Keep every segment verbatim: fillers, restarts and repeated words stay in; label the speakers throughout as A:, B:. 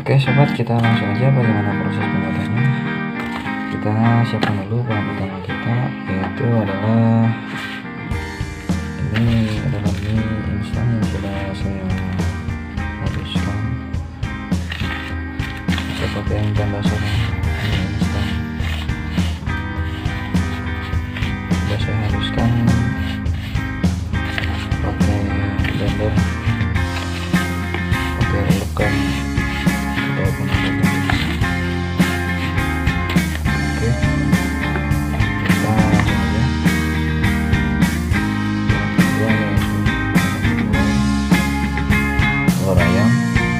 A: Oke sobat, kita langsung aja bagaimana proses pembuatannya. Kita siapkan dulu bahan pertama kita, yaitu adalah ini adalah mie instan yang sudah saya haluskan. Seperti yang bahan dasar mie instan sudah saya haluskan pakai blender, pakai relukan ataupun apa. Oke, kita langsung aja. Kedua yaitu telur ayam.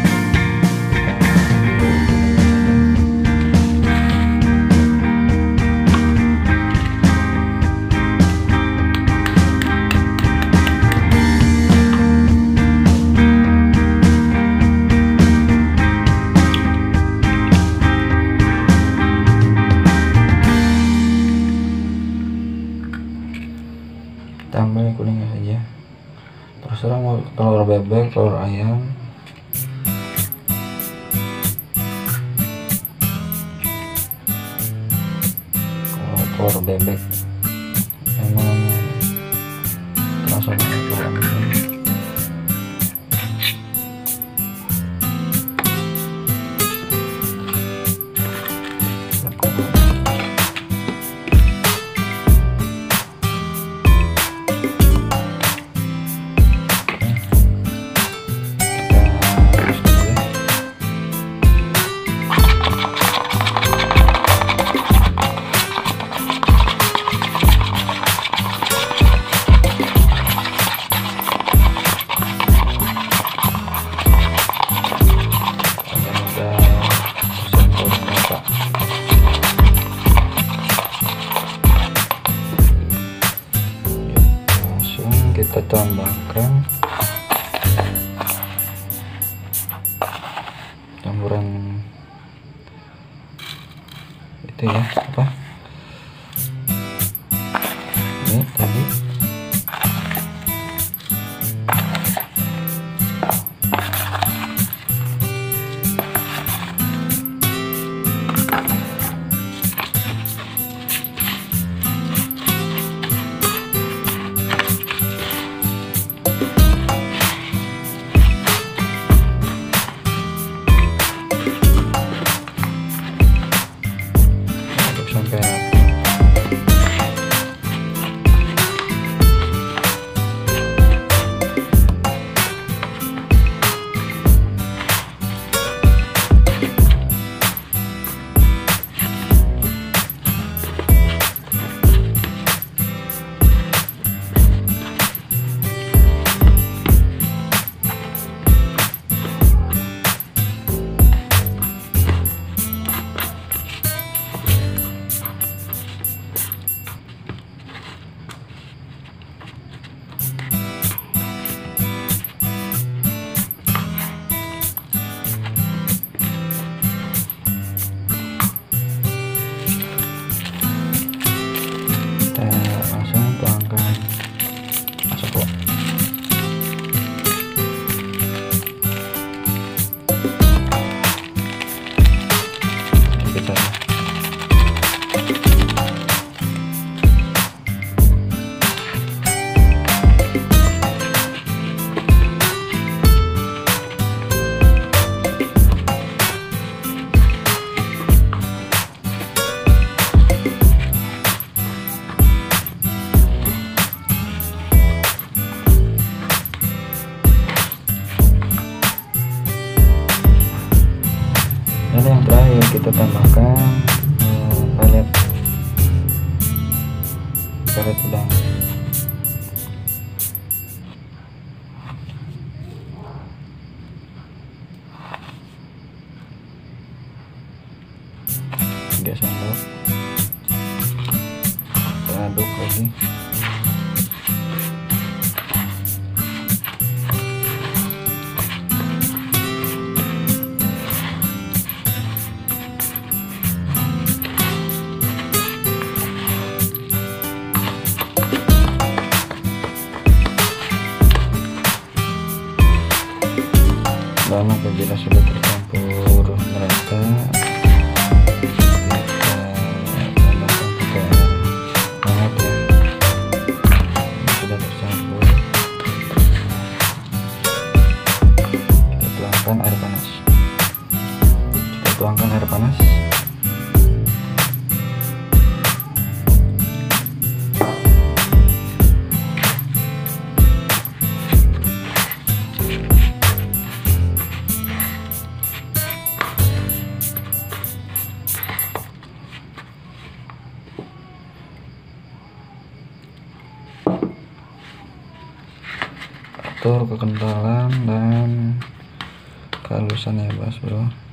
A: Tambah kuningnya saja, terserah mau telur bebek, telur ayam. Kalau telur bebek emang terasa banget telurnya. Kita tambahkan campuran itu ya, apa ini tadi. Sampai langsung tuangkan masuk kok. Sedikit saja. Dan yang terakhir kita tambahkan eh, pelet pelet udang. Tiga sendok. Kita aduk lagi. Dan apabila sudah tercampur merata. Kita tambahkan pakai air hangat ya. Ini sudah tercampur. Kita tuangkan air panas. Kita tuangkan air panas. Atur kekentalan dan kehalusan ya bos bro.